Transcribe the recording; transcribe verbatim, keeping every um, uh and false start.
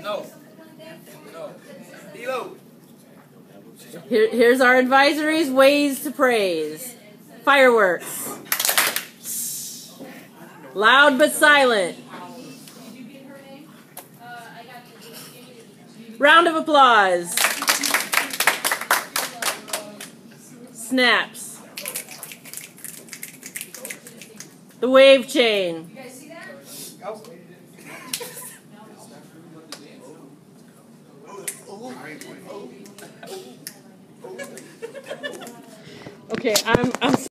No. No. Elo. Here, here's our advisories, ways to praise. Fireworks. Loud but silent. Round of applause. Snaps. The wave chain. You guys see that? Okay, I'm I'm